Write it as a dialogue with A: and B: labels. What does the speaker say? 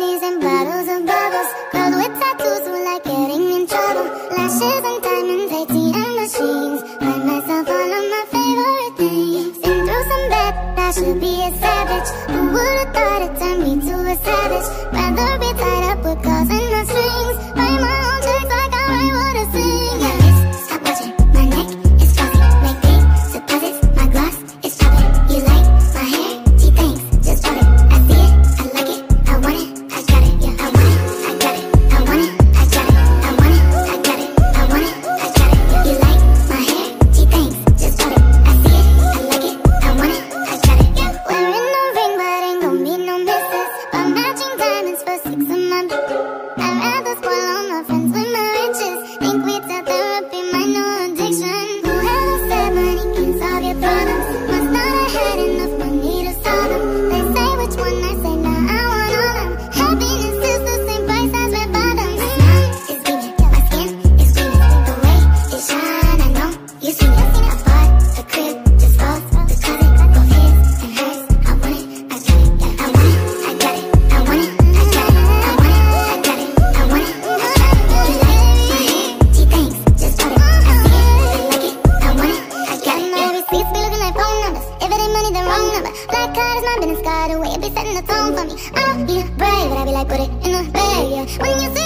A: knees and bottles of bubbles. Girls with tattoos who like getting in trouble. Lashes and diamonds, ATM machines. Buy myself all of my favorite things. Been through some bad, I should be a savage. Who would've thought it turned me to a savage? Rather be tied up with calls and the strings. Write my own checks like I write what I sing. My wrist, stop watching, my neck is fuzzy. Make big deposits, my gloss is chopping. You like my hair? Gee, thanks, just bought it. I see it, I like it, I want it, I got it. Yeah, I want it, I got it, I want it, I got it. I want it, I got it, I want it, I got it. Yeah. You like my hair? Gee, thanks, just bought it. I see it, I like it, I want it, I got it. Yeah. Wearing no ring, but ain't gon' be no misses. But matching diamonds for 6 a month. I'd rather spoil all my friends with my riches. Think we tell therapy, my new addiction. Whoever said money can solve your problems must not have had enough money to solve them. They say which one, I say nah, I want all them. Happiness is the same price as red bottoms. My smile is beaming, my skin is gleaming. The way it shine, I know you see it. I bought a crib, just bought the closet, both his and hers. I want it, I got it, yeah. I want it, I got it, I want it, I got it. I want it, I got it, I want it, I got it. You like my hair? Gee, thanks, just bought it. I see it, I like it, I want it, I got it. My receipts be looking like phone numbers. If it ain't money, then wrong number. Black card is my business card, the way it be setting the tone for me. I don't need a brave, but I be like, put it in the bag, yeah. When you see